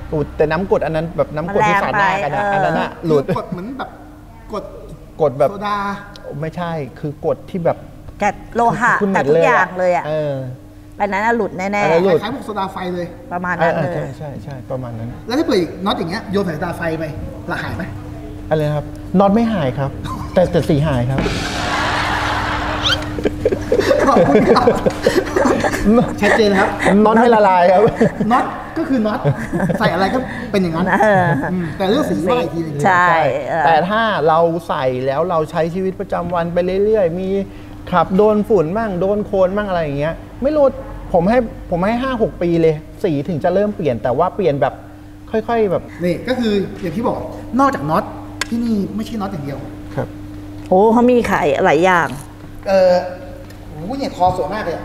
แต่น้ำกรดอันนั้นแบบน้ำกรดที่สาดหน้ากันอันนั้นอะหลุดกดเหมือนแบบกดแบบโซดาไม่ใช่คือกรดที่แบบแกะโลหะคือเหม็แต่นทุเลกยอย่างเลยอ่ะ อันนั้นหลุดแน่อะไรหลุดคล้ายๆพวกโซดาไฟเลยๆประมาณนั้นเลยใช่ประมาณนั้นแล้วถ้าเปิดน็อตอย่างเงี้ยโยนใส่โซดาไฟไปละหายไหมอะไรนะครับน็อตไม่หายครับ แต่สีหายครับขอบคุณครับชัดเจนครับน็อตไม่ละลายครับน็อตก็คือน็อตใส่อะไรก็เป็นอย่างนั้นแต่เรื่องสีว่าอีกทีหนึงใช่แต่ถ้าเราใส่แล้วเราใช้ชีวิตประจำวันไปเรื่อยๆมีขับโดนฝุ่นมั่งโดนโคลนมั่งอะไรอย่างเงี้ยไม่รู้ผมให้5-6 ปีเลยสีถึงจะเริ่มเปลี่ยนแต่ว่าเปลี่ยนแบบค่อยๆแบบนี่ก็คืออย่างที่บอกนอกจากน็อตที่นี่ไม่ใช่น็อตอย่างเดียวครับโอ้เขามีขายหลายอย่างโอ้โหเนี่ยคอสวยมากเลยอะ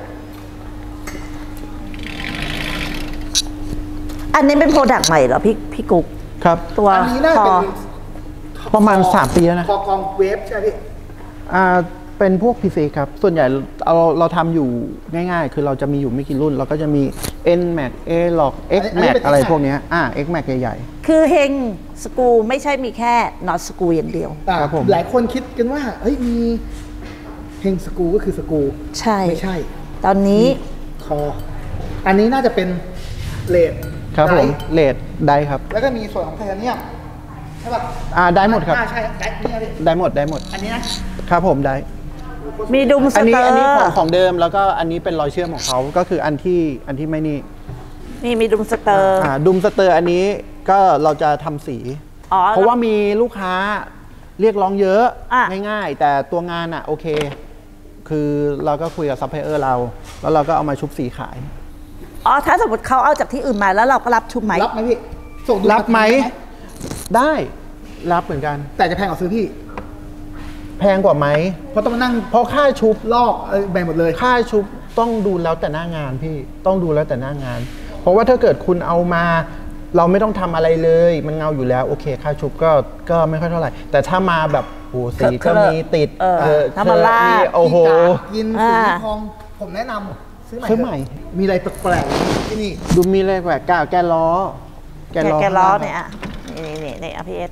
อันนี้เป็นโปรดักต์ใหม่เหรอพี่กุ๊กครับตัวอันนี้น่าจะคอเป็นประมาณ3 ปีแล้วนะคอกองเวฟใช่ไหมพี่เป็นพวก PC ครับ ส่วนใหญ่เราทำอยู่ง่ายๆ คือเราจะมีอยู่ไม่กี่รุ่น เราก็จะมี NMAX A-Log X-Max อะไรพวกเนี้ยX-Max ใหญ่คือเฮงสกรูไม่ใช่มีแค่น็อตสกรูอย่างเดียวครับผมหลายคนคิดกันว่าเฮ้ยมีเฮงสกรูก็คือสกรูใช่ไม่ใช่ตอนนี้คอ อันนี้น่าจะเป็นเลดๆ ครับผมไดเลดได้ครับแล้วก็มีส่วนของไทเทเนียมใช่ป่ะได้หมดครับใช่ได้เนี่ยพี่ได้หมดอันนี้นะครับผมได้มีดุมสอันเตนี้อร์อันนี้ของเดิมแล้วก็อันนี้เป็นรอยเชื่อมของเขาก็คืออันที่ไม่นี่นี่มีดุมสเตอร์ดุมสเตอร์อันนี้ก็เราจะทำสีอ๋อเพราะว่ามีลูกค้าเรียกร้องเยอะอ่ะง่ายๆ แต่ตัวงานโอเค คือเราก็คุยกับซัพพลายเออร์เรา แล้วเราก็เอามาชุบสีขายอ๋อถ้าสมมติเขาเอาจากที่อื่นมาแล้วเราก็รับชุบไหมรับไหมพี่ส่งดูรับไหมด้ได้รับเหมือนกันแต่จะแพงกว่าซื้อพี่แพงกว่าไหมเพราะต้องมานั่งเพราะค่าชุบลอกแบ่งหมดเลยค่าชุบต้องดูแล้วแต่หน้างานพี่ต้องดูแล้วแต่หน้างาน เพราะว่าถ้าเกิดคุณเอามา เราไม่ต้องทำอะไรเลย มันเงาอยู่แล้วโอเค ค่าชุบก็ไม่ค่อยเท่าไหร่ แต่ถ้ามาแบบโอ้สีก็มีติดถ้ามาลาดโอ้โหกินสีทองผมแนะนำซื้อใหม่ซื้อใหม่เถอะมีอะไรแปลกๆที่นี่ดูมีอะไรแหวกกาวแกนล้อแกล้อเนี่ยอ่ะนี่อ่ะพี่เอส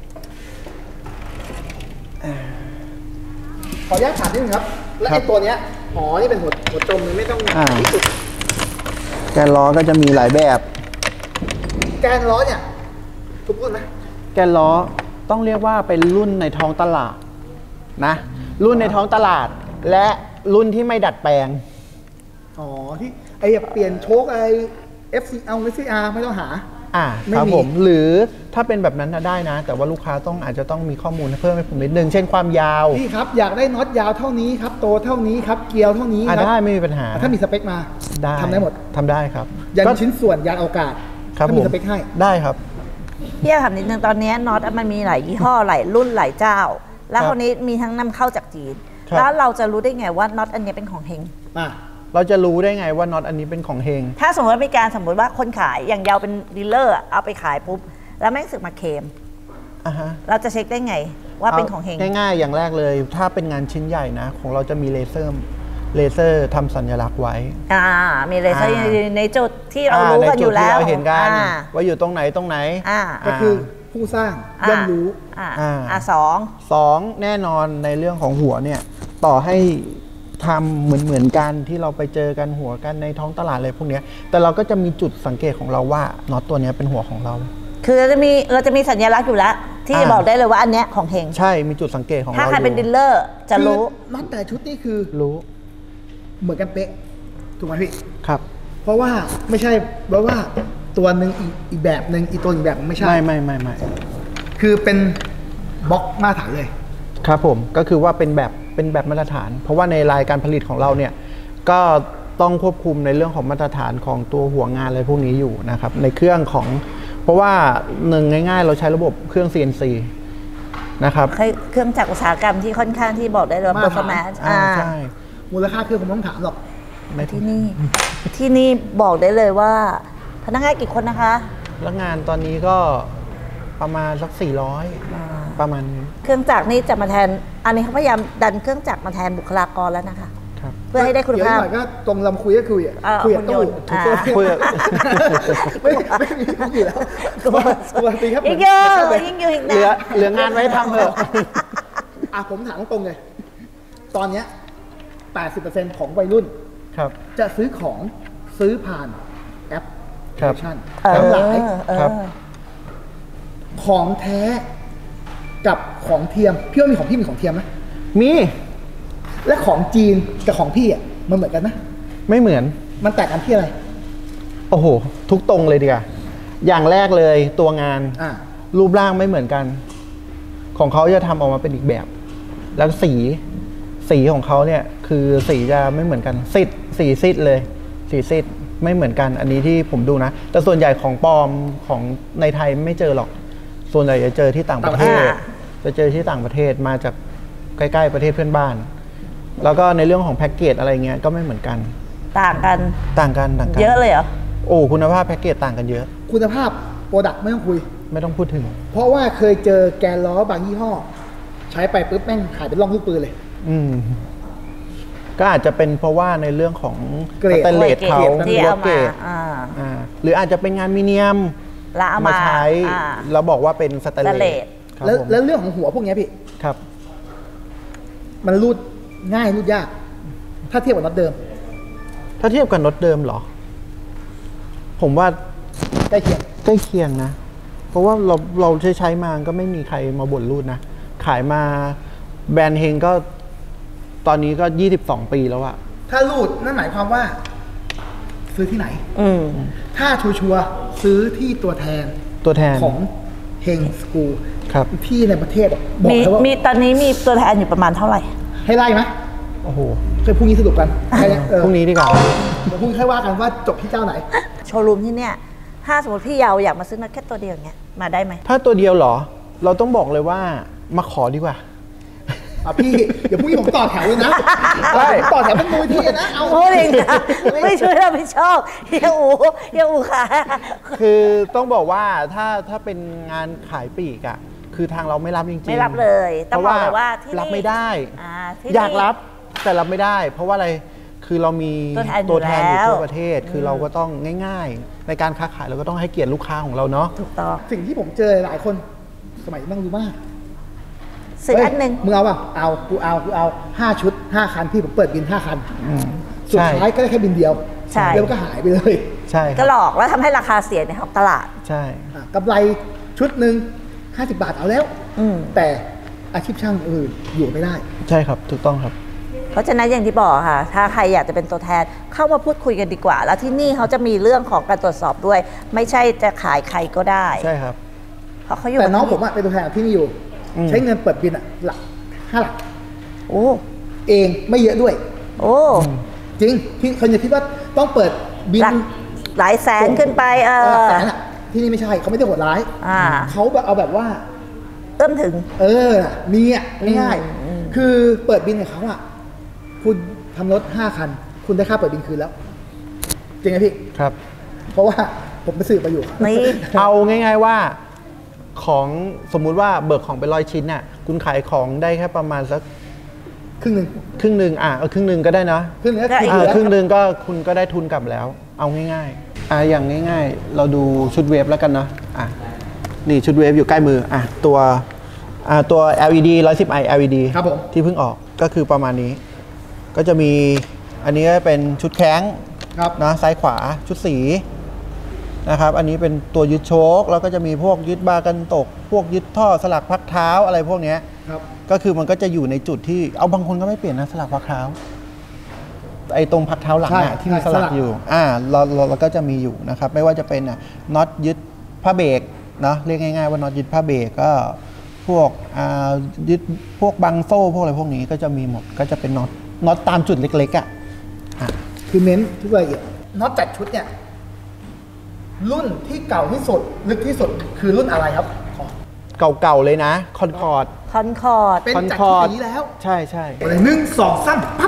ขออนุญาตถามนิดนึงครับ แล้วไอ้ตัวเนี้ยอ๋อนี่เป็นหัวจมเลยไม่ต้องที่สุดแกนล้อก็จะมีหลายแบบแกนล้อเนี่ยทุกรุ่นไหมแกนล้อต้องเรียกว่าเป็นรุ่นในท้องตลาดนะรุ่นในท้องตลาด และรุ่นที่ไม่ดัดแปลงอ๋อที่ไอ้เปลี่ยนโชคไอ้ FCR ไม่ต้องหา ไม่ครับมีผมหรือถ้าเป็นแบบนั้นได้นะ แต่ว่าลูกค้าอาจจะต้องมีข้อมูลเพิ่มให้ผมนิดนึงเช่นความยาวพี่ครับอยากได้น็อตยาวเท่านี้ครับโตเท่านี้ครับเกียวเท่านี้ครับได้ไม่มีปัญหาถ้ามีสเปคมาได้ทำได้หมดทำได้ครับยันก็ชิ้นส่วนยานอวกาศครับถ้าผมีมสเปคให้ได้ครับพี่ถามนิดนึงตอนนี้น็อตมันมีหลายยี่ห้อหลายรุ่นหลายเจ้า แล้วคนนี้มีทั้งนำเข้าจากจีนครับแล้วเราจะรู้ได้ไงว่าน็อตอันนี้เป็นของเฮงอ่ะเราจะรู้ได้ไงว่าน็อตอันนี้เป็นของเฮงถ้าสมมติว่ามีการสมมติว่าคนขายอย่างยาวเป็นดีลเลอร์เอาไปขายปุ๊บแล้วแม่งสึกมาเคลมอ่าฮะเราจะเช็คได้ไงว่าเป็นของเฮงง่ายๆ อย่างแรกเลย ถ้าเป็นงานชิ้นใหญ่นะ ของเราจะมีเลเซอร์ทำสัญลักษณ์ไว้มีเลเซอร์อ่าในจุดที่เรารู้กันอยู่แล้วในจุดที่เราเห็นกันอ่าว่าอยู่ตรงไหนก็คือผู้สร้างย่อมรู้สองสองแน่นอนในเรื่องของหัวเนี่ย ต่อให้ทำเหมือนกันที่เราไปเจอกันหัวกันในท้องตลาดอะไรพวกเนี้ยแต่เราก็จะมีจุดสังเกตของเราว่าน็อตตัวเนี้ยเป็นหัวของเราคือเราจะมีสัญลักษณ์อยู่แล้ว ที่จะบอกได้เลยว่าอันเนี้ยของเฮงใช่มีจุดสังเกตของเราถ้าใครเป็นอยู่ดีลเลอร์จะรู้คือน็อตแต่ละชุดนี่คือรู้เหมือนกันเป๊ะถูกไหมพี่ครับเพราะว่าไม่ใช่เพราะว่าตัวหนึ่งอีกแบบหนึ่งอีกตัวอีกแบบไม่ใช่ไม่คือเป็นบล็อกมาตรฐานเลยครับผมก็คือว่าเป็นแบบมาตรฐาน เพราะว่าในรายการผลิตของเราเนี่ยก็ต้องควบคุมในเรื่องของมาตรฐานของตัวหัวงานอะไรพวกนี้อยู่นะครับในเครื่องของเพราะว่าหนึ่งง่ายๆ เราใช้ระบบเครื่อง CNC นะครับเครื่องจักรอุตสาหกรรมที่ค่อนข้างที่บอกได้เลยว่ามาตรฐาน performance ใช่มูลค่าเครื่องผมไม่ต้องถามหรอกที่นี่บอกได้เลยว่าพนักงานกี่คนนะคะแล้วงานตอนนี้ก็ประมาณสัก400ประมาณนี้เครื่องจักรนี่จะมาแทน อันนี้เขาพยายามดันเครื่องจักรมาแทนบุคลากรแล้วนะคะคเพื่อให้ได้คุณภาพเดี๋ยวหน่อยก็ตรงลำคุยก็คุยอ่ะคุยกับตู้คุยไม่มีคุยอยู่แล้วตัวตีครับยิ่งเยอะยิ่งอยู่อีกเหลือนะเหลืองานไว้ทำเถอะผมถามตรงเลยตอนเนี้ย 80% ของวัยรุ่นครับจะซื้อของซื้อผ่านแอปพครัลิบเคชันทั้งหลายครับของแท้กับของเทียมพี่ว่ามีของพี่มีของเทียมไหมมีและของจีนกับของพี่อ่ะมันเหมือนกันนะไม่เหมือนมันแตกกันที่อะไรโอ้โห ทุกตรงเลยดีกว่าอย่างแรกเลยตัวงานอ่ารูปร่างไม่เหมือนกัน ของเขาจะทำออกมาเป็นอีกแบบ แล้วสีของเขาเนี่ย คือสีจะไม่เหมือนกันสีซิดเลยสีซิดไม่เหมือนกัน อันนี้ที่ผมดูนะ แต่ส่วนใหญ่ของปลอมของในไทยไม่เจอหรอก ส่วนใหญ่จะเจอที่ต่างประเทศ จะเจอที่ต่างประเทศมาจากใกล้ๆประเทศเพื่อนบ้าน แล้วก็ในเรื่องของแพ็กเกจอะไรเงี้ยก็ไม่เหมือนกันต่างกันต่างกันเยอะเลยเหรอโอ้คุณภาพแพ็กเกจต่างกันเยอะคุณภาพโปรดักต์ไม่ต้องคุยไม่ต้องพูดถึงเพราะว่าเคยเจอแกนล้อบางยี่ห้อ ใช้ไปปุ๊บแม่งขายเป็นร่องลูกปืนเลยอืมก็อาจจะเป็นเพราะว่าในเรื่องของเกรดสแตนเลสเขาที่หรือเอาเกรมาดหรืออาจจะเป็นงานมีเนียมแล้วเอามาใช้แล้วบอกว่าเป็นสแตนเลสครับแล้วผมแล้วเรื่องของหัวพวกเนี้ยพี่ครับมันรูดง่ายรูดยาก ถ้าเทียบกับน็อตเดิมถ้าเทียบกับน็อตเดิมเหรอ ผมว่าใกล้เคียงใกล้เคียงนะ เพราะว่าเราใช้มาก็ไม่มีใครมาบ่นรูดนะ ขายมาแบรนด์เฮงก็ตอนนี้ก็22 ปีแล้วอะถ้ารูดนั่นหมายความว่า ซื้อที่ไหนอืมถ้าชัวร์ๆซื้อที่ตัวแทนตัวแทนของเฮงสกูลครับที่ในประเทศอะบอกมีเลยว่ามีตอนนี้มีตัวแทนอยู่ประมาณเท่าไหร่ให้ไล่ไหมโอ้โหเคยพรุ่งนี้สรุปกันแค่เนี้ยพรุ่งนี้ดีกว่าเดี๋ยวพรุ่งนี้ค่อยว่ากันว่าจบที่เจ้าไหนโชว์รูมที่เนี่ย ถ้าสมมติพี่เยาวอยากมาซื้อน็อตแค่ตัวเดียวอย่างเงี้ย มาได้ไหมถ้าตัวเดียวเหรอ เราต้องบอกเลยว่ามาขอดีกว่าพี่เดี๋ยวพรุ่งนี้ผมต่อแถวเลยนะได้ต่อแถวเป็นมูลที่นะเอาพูดเองนะไม่ช่วยเราไม่ชอบเฮียอูค่ะคือต้องบอกว่าถ้าเป็นงานขายปลีกอะคือทางเราไม่รับจริงๆไม่รับเลยเพต้องราะบอกว่าเลยว่าที่นี่รับไม่ได้ที่นี่อยากรับแต่รับไม่ได้ เพราะว่าอะไรคือเรามีตัวแทนอยู่อยู่แล้วทั่วประเทศ คือเราก็ต้องง่าย ๆ ในการค้าขายเราก็ต้องให้เกียรติลูกค้าของเราเนาะถูกต้องสิ่งที่ผมเจอหลายคนสมัยนั่งดูมากซื้อเฮ้ยอันหนึ่งมึงเอาป่ะเอากูเอา5 ชุด 5 คันพี่ผมเปิดบิน 5 คัน สุดใช่ท้ายก็ได้แค่บินเดียวใช่แล้วมันก็หายไปเลยใช่คก็รับหลอกแล้วทำให้ราคาเสียในของตลาดใช่กำไรชุดหนึ่ง50 บาทเอาแล้วอืมแต่อาชีพช่างอื่นอยู่ไม่ได้ใช่ครับถูกต้องครับเพราะฉะนั้นอย่างที่บอกค่ะ ถ้าใครอยากจะเป็นตัวแทนเข้ามาพูดคุยกันดีกว่า แล้วที่นี่เขาจะมีเรื่องของการตรวจสอบด้วย ไม่ใช่จะขายใครก็ได้ใช่ครับเพราะเขาอยู่แต่น้องที่ผมอะเป็นตัวแทนที่นี่อยู่ ใช้เงินเปิดบินอะหลัก5 หลักโอ้เองไม่เยอะด้วยโอ้จริงที่คนจะคิดว่าต้องเปิดบินหลายแสนขึ้นไปแสนอะที่นี่ไม่ใช่เขาไม่ได้โหดร้าย เขาแบบเอาแบบว่าเอื้อมถึงมีอ่ะง่ายๆคือเปิดบินกับเขาอ่ะคุณทำรถ5 คัน คุณได้ค่าเปิดบินคืนแล้ว จริงไหมพี่ครับเพราะว่าผมไปสืบมาอยู่นี่เอาง่าย ๆว่าของสมมุติว่าเบิกของเป็น100 ชิ้นน่ะคุณขายของได้แค่ประมาณสักครึ่งหนึ่งครึ่งหนึ่งครึ่งหนึ่งก็ได้นะครึ่งหนึงก็ก็อีกคือครึ่งหนึ่งก็คุณก็ได้ทุนกลับแล้ว เอาง่ายๆอย่างง่ายๆ เราดูชุดเวฟแล้วกันเนาะนี่ชุดเวฟอยู่ใกล้มือตัว LED 110i LED ครับผมที่เพิ่งออกก็คือประมาณนี้ ก็จะมีอันนี้ก็เป็นชุดแข้งครับนะซ้ายขวาชุดสีนะครับ อันนี้เป็นตัวยึดโชคแล้วก็จะมีพวกยึดบาร์กันตก พวกยึดท่อสลักพักเท้าอะไรพวกเนี้ยครับก็คือมันก็จะอยู่ในจุดที่เอาบางคนก็ไม่เปลี่ยนนะสลักพักเท้าไอ้ตรงพักเท้าหลังใช่อะที่มีใช่สลักสลักอยู่เราก็จะมีอยู่นะครับ ไม่ว่าจะเป็นน็อตยึดผ้าเบรกเนาะเรียกง่ายๆว่าน็อตยึดผ้าเบรกก็พวกยึดพวกบังโซ่พวกอะไรพวกนี้ก็จะมีหมดก็จะเป็นน็อตตามจุดเล็กๆอ่ะคือเน้นทุกรายละเอียดน็อตจัดชุดเนี่ย รุ่นที่เก่าที่สุดลึกที่สุดคือรุ่นอะไรครับขอเก่าๆเลยนะคอนคอร์ดคอนคอร์ดเป็นจัดคชุอดร์ดอย่างนี้แล้วใช่ใช่ 1 2 3ปั๊บ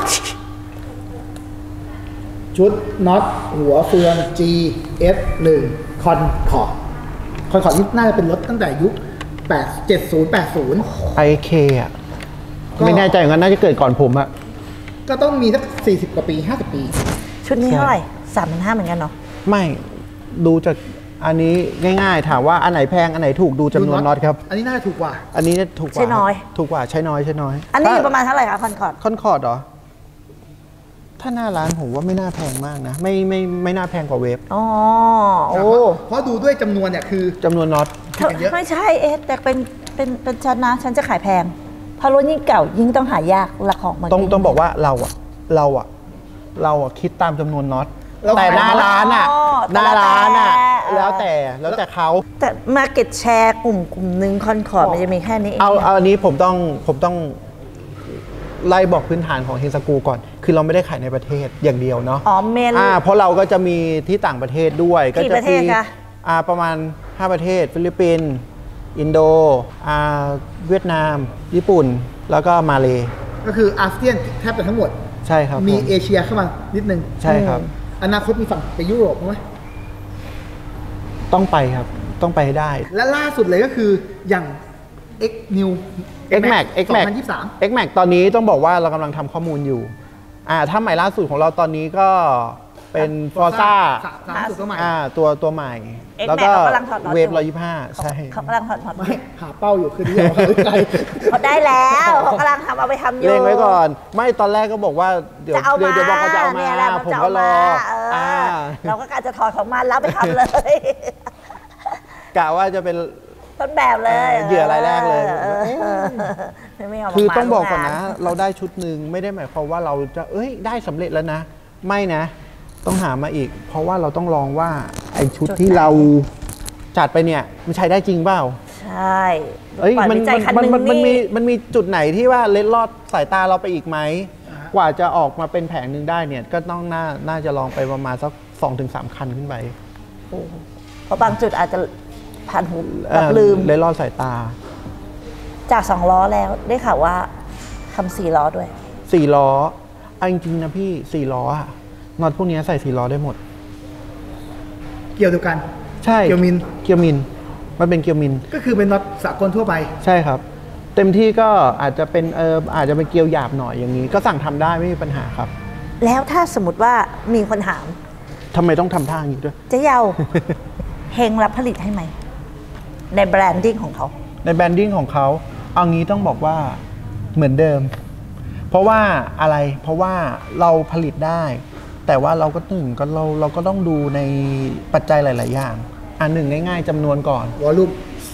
ชุดน็อตหัวเฟือง G F 1คอนคอร์ดนี่น่าจะเป็นรถตั้งแต่ยุค70 80 ไอเคอ่ะก็ไม่แน่ใจเหมือนกันน่าจะเกิดก่อนผมอะก็ต้องมีสัก40 กว่าปี 50 ปีชุดนี้เท่าไหร่3,500เหมือนกันเนาะไม่ดูจากอันนี้ง่ายๆถามว่าอันไหนแพงอันไหนถูกดูจำนวนน็อตครับอันนี้น่าจะถูกกว่าอันนี้ถูกกว่าใช่น้อยถูกกว่าใช้น้อยใช้น้อยอันนี้อยู่ประมาณเท่าไหร่คะคอนคอร์ดคอนคอร์ดเหรอถ้าหน้าร้านผมว่าไม่น่าแพงมากนะไม่น่าแพงกว่าเวฟอ๋อโอ้เพราะดูด้วยจำนวนเนี่ยคือจำนวนน็อตเยอะไม่ใช่แต่เป็นฉันนะฉันจะขายแพงเพราะรถยิ่งเก่ายิ่งต้องหายากราคาของมันต้องบอกว่าเราคิดตามจำนวนน็อตเราแต่หน้าร้านอ่ะอ๋อหน้าร้านอ่ะแล้วแล้วแต่เขาแต่มาเก็ตแชร์กลุ่มหนึ่งคอนคอร์ดมันจะมีแค่นี้เองเอาอันนี้ผมต้องไล่บอกพื้นฐานของเฮงสกูก่อน คือเราไม่ได้ขายในประเทศอย่างเดียวเนาะอ๋อเมนเพราะเราก็จะมีที่ต่างประเทศด้วยกี่ประเทศคะประมาณ 5 ประเทศ ฟิลิปปินส์อินโดเวียดนาม ญี่ปุ่น แล้วก็มาเลก็คืออาเซียนแทบจะทั้งหมดใช่ครับมีผเอเชียเข้ามานิดนึงใช่ครับอนาคตมีฝั่งไปยุโรปไหมต้องไปครับต้องไปให้ได้และล่าสุดเลยก็คืออย่าง X New X-Max 2023 X-Max ตอนนี้ต้องบอกว่าเรากำลังทำข้อมูลอยู่ถ้าใหม่ล่าสุดของเราตอนนี้ก็เป็น Forza 3ตัวใหม่ตัวใหม่ X-Max แล้วก็เขากำลังถอดน็อตเวฟอยู่ 125 ใช่เขากำลังถอดไม่หาเป้าอยู่คือที่เราไกลเขาได้แล้วเขากำลังทำเอาไปทำอยู่เล่งไว้ก่อน ไม่ตอนแรกก็บอกว่าเดี๋ยวจะเอามาเดี๋ยวบอกเขาจะเอามาเนี่ยแหละผมจะก็เอารมาอเราก็กะจะถอดของมันแล้วไปทำเลยกะว่าจะเป็นต้นแบบเลยเหยื่อรายแรกเลยไม่เอามาคือต้องบอกก่อนโรงนะงาเราได้ชุดหนึ่งไม่ได้หมายความว่าเราจะได้สำเร็จแล้วนะ ไม่นะ ต้องหามาอีก เพราะว่าเราต้องลองว่าไอ้ชุดที่เราจัดไปเนี่ยมันใช้ได้จริงเปล่าใช่มันวิจัยคันหนึ่งนี่มันมีจุดไหนที่ว่าเล็ดลอดสายตาเราไปอีกไหม กว่าจะออกมาเป็นแผงหนึ่งได้เนี่ยก็ต้องน่าจะลองไปประมาณสัก 2-3 คันขึ้นไปเพราะบางจุดอาจจะผ่านหูแบบลืมเล็ดลอดสายตาจาก2 ล้อแล้วได้ข่าวว่าทำ4 ล้อด้วย 4 ล้อเอาจริงๆนะพี่ 4 ล้ออะน็อตพวกนี้ใส่ 4 ล้อได้หมดเกี่ยวเดียวกันใช่เกียวมินเกียวมินมันเป็นเกียวมินก็คือเป็นน็อตสากลทั่วไปใช่ครับ เต็มที่ก็อาจจะเป็นอาจจะเป็นเกียวหยาบหน่อยอย่างนี้ ก็สั่งทำได้ไม่มีปัญหาครับแล้วถ้าสมมติว่ามีคนถามทำไมต้องทำท่าอย่างนี้ด้วยเจ๊เยา เฮงรับผลิตให้ไหม ในแบรนดิ้งของเขาในแบรนดิ้งของเขาเอางี้ต้องบอกว่าเหมือนเดิม เพราะว่าอะไรเพราะว่าเราผลิตได้ แต่ว่าเราก็เราก็ต้องดูในปัจจัยหลาย ๆ อย่างอันหนึ่งง่าย ๆจำนวนก่อนวอลลุ่ม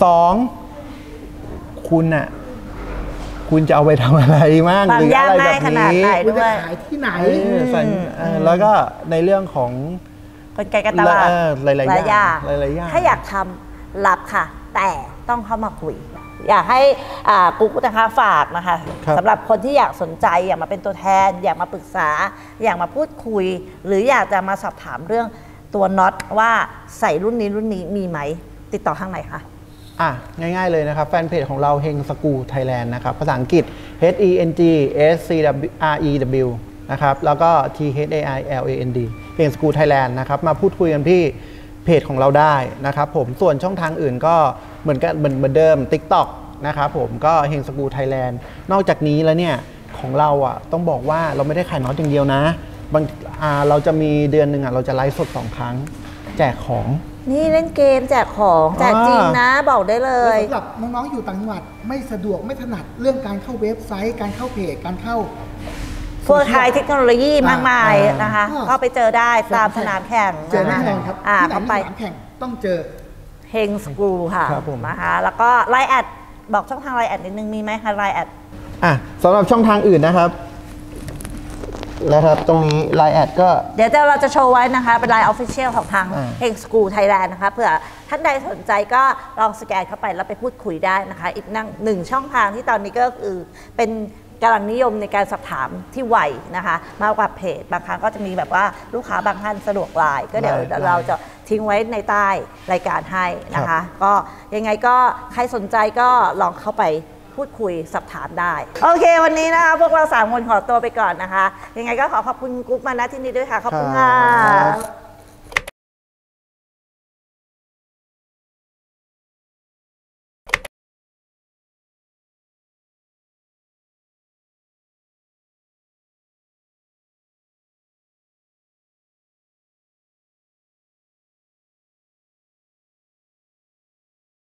2คุณจะเอาไปทำอะไรมากควาหมรือยากอะไรแบง่ายบขนาดนี้ไหนคุณด้จะวยขายที่ไหนแล้วก็ในเรื่องของกลไกการตลาดหลายๆอย่างหลายหลายๆอย่างถ้าอยากทำรับค่ะ แต่ต้องเข้ามาคุย อยากให้กุ๊กนะคะฝากนะคะครับสำหรับคนที่อยากสนใจอยากมาเป็นตัวแทน อยากมาปรึกษา อยากมาพูดคุย หรืออยากจะมาสอบถามเรื่องตัวน็อตว่าใส่รุ่นนี้มีไหม ติดต่อทางไหนคะง่าย ๆ เลยนะครับ แฟนเพจของเราเฮงสกูไทยแลนด์นะครับภาษาอังกฤษ HENGSCREW นะครับแล้วก็ THAILAND เฮงสกูไทยแลนด์นะครับมาพูดคุยกันที่เพจของเราได้นะครับผมส่วนช่องทางอื่นก็เหมือนเดิม TikTok นะครับผมก็เฮงสกูไทยแลนด์นอกจากนี้แล้วเนี่ยของเราต้องบอกว่าเราไม่ได้ขายน็อตอย่างเดียวนะเราจะมีเดือนหนึ่งเราจะไลฟ์สด2 ครั้งแจกของนี่เล่นเกมแจกของแจกจริงนะ บอกได้เลยสำหรับน้องๆอยู่ต่างจังหวัดไม่สะดวกไม่ถนัดเรื่องการเข้าเว็บไซต์ การเข้าเพจการเข้าพวกไฮเทคโนโลยีมากมายนะคะอ่าก็ไปเจอได้ตามสนามแข่งเจอแน่นอนครับที่ไหนเข้ามีไปสนามแข่งต้องเจอเฮงสกูค่ะครับผมนะคะแล้วก็ไลน์แอดบอกช่องทางไลน์แอดนิดนึงมีไหมคะไลน์แอดสำหรับช่องทางอื่นนะครับตรงนี้ Line แอดก็เดี๋ยวเราจะโชว์ไว้นะคะ เป็นไลน์ออฟฟิเชียลของทางอ่าเฮงสกูไทยแลนด์นะคะเผื่อท่านใดสนใจก็ลองสแกนเข้าไปแล้วไปพูดคุยได้นะคะ อีกหนึ่งช่องทางที่ตอนนี้ก็คือเป็นกำลังนิยมในการสอบถามที่ไวนะคะมากกว่าเพจบางครั้งก็จะมีแบบว่าลูกค้าบางท่านสะดวกไลน์ก็เดี๋ยวเราจะทิ้งไว้ในใต้รายการให้นะคะ ก็ยังไงก็ใครสนใจก็ลองเข้าไปพูดคุยสอบถามได้ โอเควันนี้นะคะพวกเรา3 คนขอตัวไปก่อนนะคะ ยังไงก็ขอขอบคุณกุ๊กมาณที่นี้ด้วยค่ะ ขอบคุณค่ะ